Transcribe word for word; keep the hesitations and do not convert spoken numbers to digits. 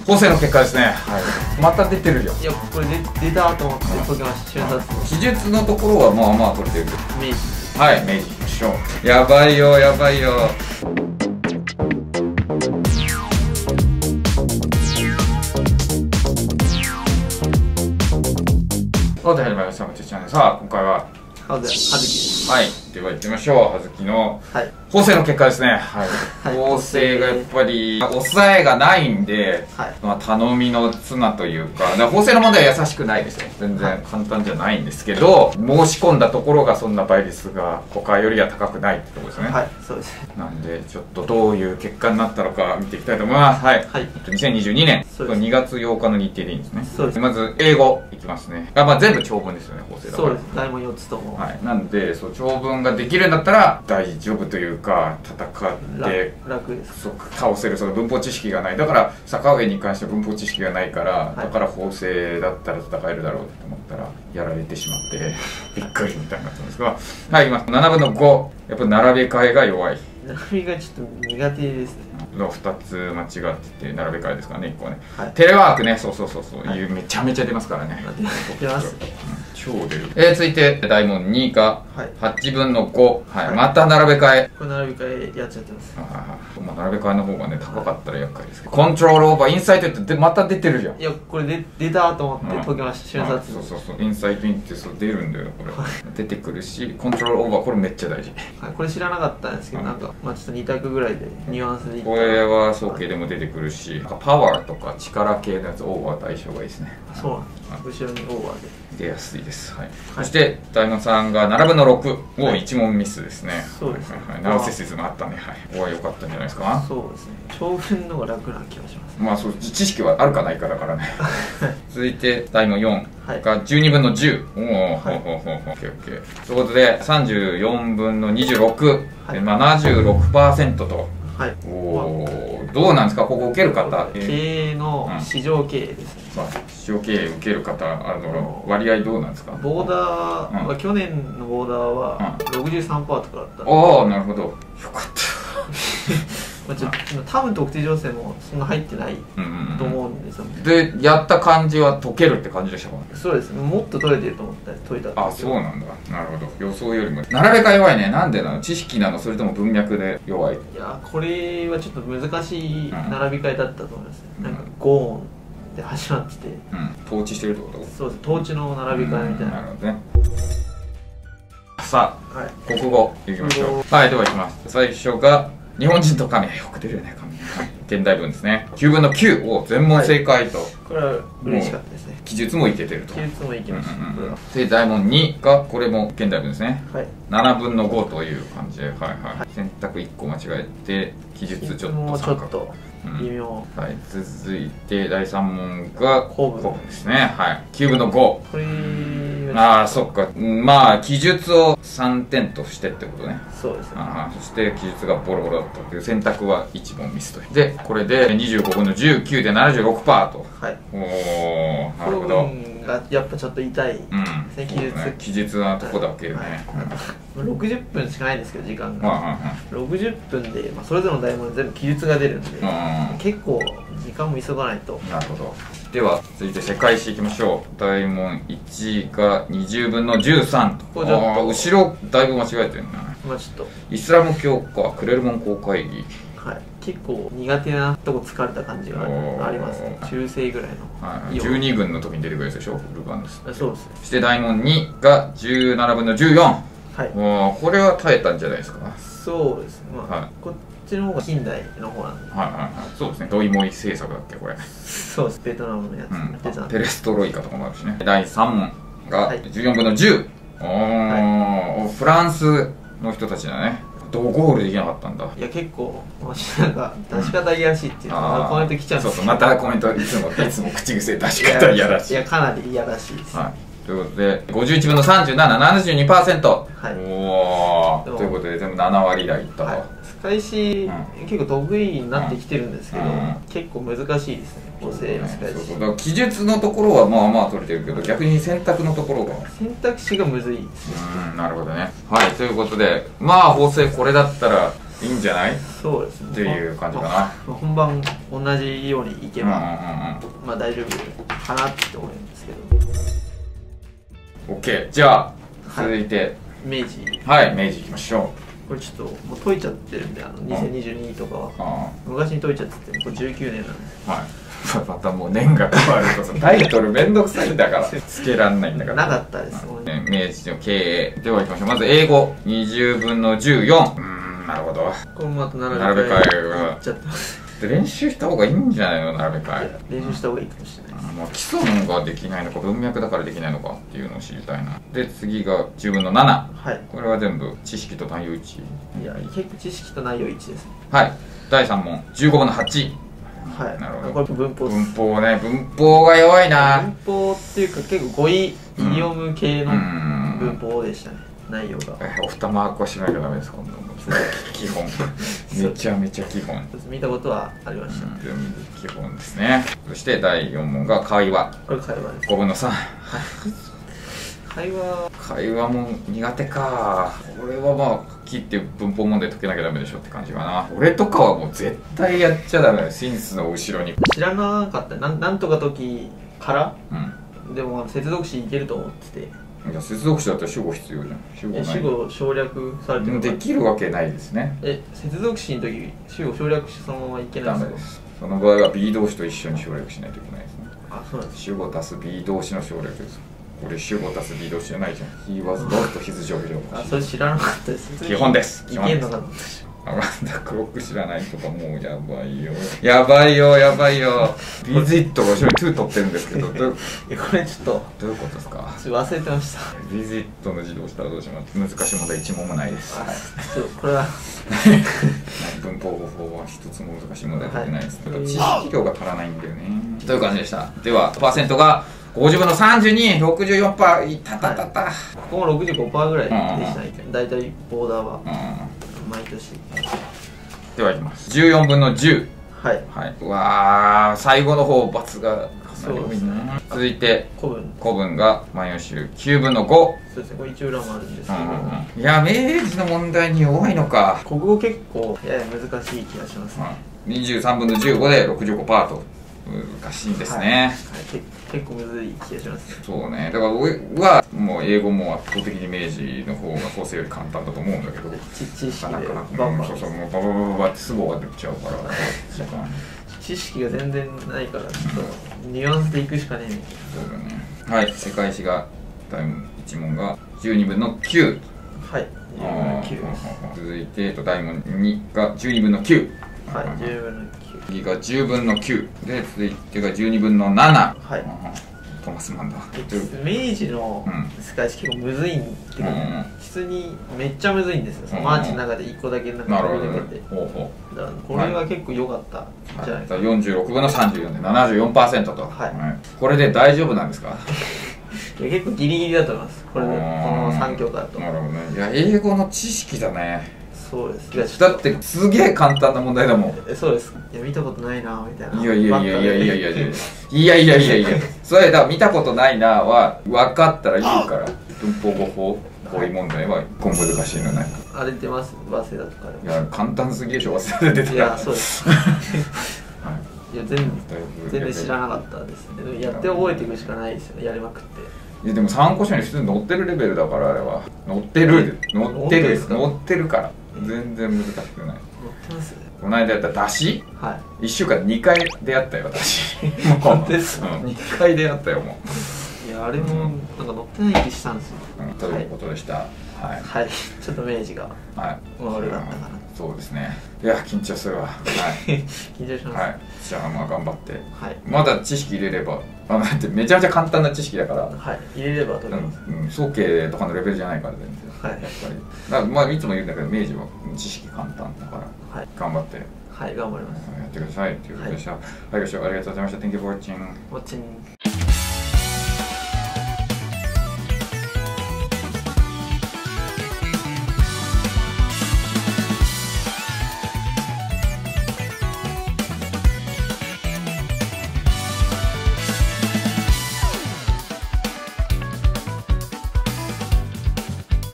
法政の結果ですね。はい。また出てるよ。 いや、これで出たと思って解きました。瞬殺。 記述のところはまあまあ取れてるけど。 明治。 はい、明治いきましょう。やばいよ、やばいよ。さて始まりました。チャンネル。さあ、今回ははず、はずきです。 はい、では行ってみましょう。はずきの法政の結果ですね。はい。法政がやっぱり抑えがないんで、まあ頼みの綱というか、法政の問題は優しくないですよ。全然簡単じゃないんですけど、申し込んだところがそんな倍率が他よりは高くないってところですね。 はい、そうです。 なんでちょっとどういう結果になったのか見ていきたいと思います。はい。にせんにじゅうにねんにがつようかの日程でいいんですね。そうです。まず英語いきますね。あ、まあ全部長文ですよね、法政だから。 そうです。題もよっつとも。 はい。なんでそう長文ができるんだったら大丈夫というか、戦って楽です。 倒せる。その文法知識がない。だから坂上に関しては文法知識がないから、だから法政だったら戦えるだろうと思ったらやられてしまってびっくりみたいになったんですが、はい、いきます。ななぶんのご。やっぱ並べ替えが弱い。 並びがちょっと苦手ですね。 のふたつ間違ってて並べ替えですからね、いっこはね。テレワークね、そうそうそうそう、めちゃめちゃ出ますからね。 出ます。 超出る。えー、続いて大問にがはちぶんのご。はい、また並べ替え。 これ並べ替えやっちゃってます。 まあ並べ替えの方がね高かったら厄介ですけど。コントロールオーバーインサイトってまた出てるじゃん。 いや、これで出たと思って解きました。瞬殺。 そうそうそう、インサイトインってそう出るんだよこれ。出てくるし、コントロールオーバーこれめっちゃ大事。 これ知らなかったんですけど、なんかまあちょっとに択ぐらいでニュアンスで。 これは早慶でも出てくるし、パワーとか力系のやつオーバーと相性がいいですね。 そうなんです。後ろにオーバーで出やすいです。はい。そして大門さんがななぶんのろくをいち問ミスですね。 そうですね。 ナウセシズムあったね。はい。ここは良かったんじゃないですか。 そうですね。長文の方が楽な気がします。 まあそう知識はあるかないかだからね。続いて大問よんがじゅうにぶんのじゅう。おお、ほうほうほうほう。オッケーオッケー。ということでさんじゅうよんぶんのにじゅうろくでななじゅうろくパーセント と。はい。おお、どうなんですか、ここ受ける方。 経営の市場経営ですね。 市場経営受ける方、あの割合どうなんですか。 ボーダーは去年のボーダーは ろくじゅうさんパーセント とかだった。 ああ、なるほど。よかった。 まあちょっと多分特定情勢もそんな入ってないと思うんですよ。 でやった感じは解けるって感じでしたか。 そうですね。もっと取れてると思ったら解いた。 あ、そうなんだ。なるほど。予想よりも並べ替え弱いね。なんでなの。知識なの、それとも文脈で弱い。いや、これはちょっと難しい並び替えだったと思いますね。なんかゴーンで始まってて、 統治してるってこと。 そうです。統治の並び替えみたいな。 なるほどね。さあ、国語いきましょう。はい、ではいきます。最初が日本人と神。よく出るよね、神。現代文ですね。きゅうぶんのきゅうを全問正解と。 これは嬉しかったですね。 記述もいけてると。 記述もいけました。 で大問にがこれも現代文ですね。ななぶんのごという感じで、はいはい。選択いっこ間違えて記述ちょっとちょっと微妙。 はい、続いてだいさん問が古文ですね。はい、きゅうぶんのご。 これああ、そっか。まあ記述をさんてんとしてってことね。 そうですね。 そして記述がボロボロだったという、選択はいち問ミスと。でこれでにじゅうごぶんのじゅうきゅうで ななじゅうろくパーセント と。はい。おお、なるほど。 がやっぱちょっと痛い。 記述記述なとこだけね。 ろくじゅっぷんしかないんですけど時間が。ろくじゅっぷんでまあそれぞれの題問全部記述が出るんで、結構時間も急がないと。 なるほど。では続いて世界史いきましょう。大問いちがにじゅうぶんのじゅうさんと。ああ、後ろだいぶ間違えてるな。 まあちょっとイスラム教か、クレルモン公会議。 はい、結構苦手なとこ疲れた感じがありますね。中世ぐらいの、 はい、じゅうにぶんの時に出てくるやつでしょ、ルバンです。 そうですね。 そして大問にがじゅうななぶんのじゅうよん。はい、もうこれは耐えたんじゃないですか。 そうですね。まあ、はい、こっちの方が近代の方なんで。はいはいはい。 そうですね。ドイモイ政策だっけこれ。 そうです。ベトナムのやつ、 うん、ペレストロイカとかもあるしね。だいさん問がじゅうよんぶんのじゅう。おお、はい、フランスの人たちだね。どうゴールできなかったんだ。 いや、結構なんか出し方いやらしいっていうのコメント来ちゃうんですよ。 そうそう、またコメントいつもいつも口癖出し方いやらしい。 いや、かなりいやらしいです。 はい、ということでごじゅういちぶんのさんじゅうなな、ななじゅうにパーセント。はい、おお、ということで全部ななわり台いったと。世界史結構得意になってきてるんですけど、結構難しいですね。法政の世界史。だから記述のところはまあまあ取れてるけど、逆に選択のところが選択肢がむずいですね。 うん、なるほどね。はい、ということでまあ法政これだったらいいんじゃない？ そうですねっていう感じかな。 まあ、本番同じようにいけばまあ大丈夫かなって思うんですけど。 OK。 じゃあ続いて、はい、明治。はい明治いきましょう。これちょっともう解いちゃってるんで、あのにせんにじゅうにとかは昔に解いちゃってて、これじゅうきゅうねんなんです。はい、またもう年が変わるとさタイトルめんどくさいんだからつけらんないんだから。なかったですもんね。明治の経営ではいきましょう。まず英語にじゅうぶんのじゅうよん。うーんなるほど。これまた並べ替えがちゃってます。練習した方がいいんじゃないの？並べ替え練習した方がいいかもしれないです。もう基礎のができないのか文脈だからできないのかっていうのを知りたいな。で次がじゅうぶんのなな。はい、これは全部知識と内容いち。いや結構知識と内容いちですね。はい。だいさん問じゅうごぶんのはち。はい、なるほど。これ文法文法ね。文法が弱いな。文法っていうか結構語彙イディオム系の文法でしたね、内容が。オフタマークはしなきゃダメですか？基本めちゃめちゃ基本。見たことはありました。全部基本ですね。そしてだいよん問が会話。これ会話です。ごぶんのさん。会話会話も苦手か。これはまあ切って文法問題解けなきゃダメでしょって感じかな。俺とかはもう絶対やっちゃダメ。シンスの後ろに知らなかった。なんなんとか時から、うん、でも接続詞いけると思ってて。いや接続詞だったら主語必要じゃん。主語ない。主語省略されてる。できるわけないですね。え接続詞の時主語省略してそのままいけないんですか？その場合は B 動詞と一緒に省略しないといけないですね。あそうなんです。主語足す B 動詞の省略です。これ主語足す B 動詞じゃないじゃん。He was not his job。あ、それ知らなかったです。基本です。いけんのかな。アマンダクロック知らないとかもうやばいよ。やばいよやばいよ。ビジットが後ろにトゥー取ってるんですけど。いやこれちょっとどういうことですか？忘れてました。ビジットの自動したらどうします？難しい問題一問もないです。そうこれは文法語法は一つも難しい問題出てないですけど、知識量が足らないんだよね。という感じでした。ではパーセントがごじゅうぶんのさんじゅうに、ろくじゅうよんパーセント、いたたたた。ここも ろくじゅうごパーセント ぐらいでしたね。大体ボーダーは毎年。ではいきます。じゅうよんぶんのじゅう。はい。はい。うわー、最後の方×がかなり多いな。続いて古文。古文が万葉集きゅうぶんのご。そうですね。これ一応裏もあるんですけど。いや明治の問題に弱いのか。国語結構やや難しい気がしますね。にじゅうさんぶんのじゅうごで ろくじゅうごパーセント と。難しいんですね。はいはい、結構むずい気がします。そうね。だから俺はもう英語も圧倒的に明治の方が法政より簡単だと思うんだけど。知識でバンバン、うん、そうそうもうバババババってすぐ終わってっちゃうから。知識が全然ないからちょっとニュアンスでいくしかねえみたいな。そうだね。はい。世界史がだいいち問がじゅうにぶんのきゅう。はい。じゅうにぶんのきゅう。続いてだいにがじゅうにぶんのきゅう。はい。じゅうぶんのきゅう。次がじゅうぶんのきゅうで続いてがじゅうにぶんのなな。はい。トマスマンだ。明治の世界史結構むずいんっていうか普通にめっちゃむずいんですよ。そのマーチの中でいっこだけなんか取り抜けて。だからこれは結構良かったじゃないですか。よんじゅうろくぶんのさんじゅうよんで ななじゅうよんパーセント と。はい。これで大丈夫なんですか？いや結構ギリギリだと思います。これでこのさん教科だと。なるほどね。いや英語の知識だね。そうです。だってすげえ簡単な問題だもん。えそうです。いや見たことないなみたいな。いやいやいやいやいやいやいやいやいやいやいやそれだ見たことないなは分かったら言うから。文法語法こういう問題は今後難しいのない。あれ出ます早稲田とかで。いや簡単すぎでしょ早稲田で出てたら。いやそうです。いや全然全然知らなかったですね。やって覚えていくしかないですよね。やりまくって。いやでも参考書に普通に載ってるレベルだからあれは。載ってる載ってる載ってるから。全然難しくない。ってますね。この間やっただし、はい、いっしゅうかんにかい出会ったよ私。もう本当ですか、うん、にかい出会ったよもう。いやあれもなんか乗ってない気したんですよ、うん、ということでした。はい、はい、ちょっと明治が悪かったかな。そうですね。いや緊張するわ。はい緊張します。はい、じゃあまあ頑張って、はい、まだ知識入れればあだってめちゃめちゃ簡単な知識だから、はい、入れればとります。うん、早慶とかのレベルじゃないから全然。はい、やっぱりだからまあいつも言うんだけど明治は知識簡単だから、はい、頑張ってはい頑張ります。やってくださいということでした。はい、ご視聴ありがとうございました。 Thank you for watching.